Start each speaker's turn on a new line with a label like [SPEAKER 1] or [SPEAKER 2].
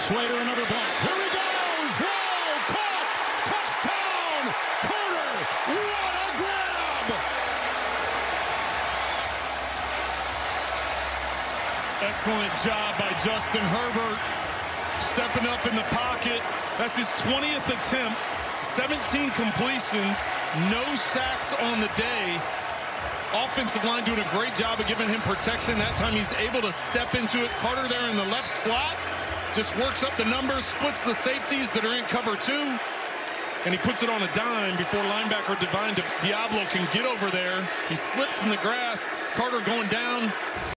[SPEAKER 1] Slater, another block. Here he goes. Whoa, caught. Touchdown. Carter. What a grab.
[SPEAKER 2] Excellent job by Justin Herbert. Stepping up in the pocket. That's his 20th attempt. 17 completions. No sacks on the day. Offensive line doing a great job of giving him protection. That time he's able to step into it. Carter there in the left slot. Just works up the numbers, splits the safeties that are in cover two. And he puts it on a dime before linebacker Divine Diablo can get over there. He slips in the grass. Carter going down.